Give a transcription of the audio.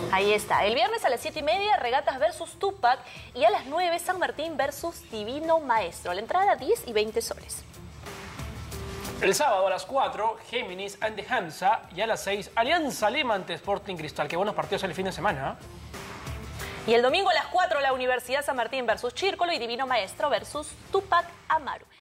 Ahí está. El viernes a las 7:30, Regatas versus Tupac. Y a las 9, San Martín versus Divino Maestro. La entrada 10 y 20 soles. El sábado a las 4, Géminis ante Hamza. Y a las 6, Alianza Lima ante Sporting Cristal. Qué buenos partidos el fin de semana. Y el domingo a las 4, la Universidad San Martín versus Círculo y Divino Maestro versus Tupac Amaru.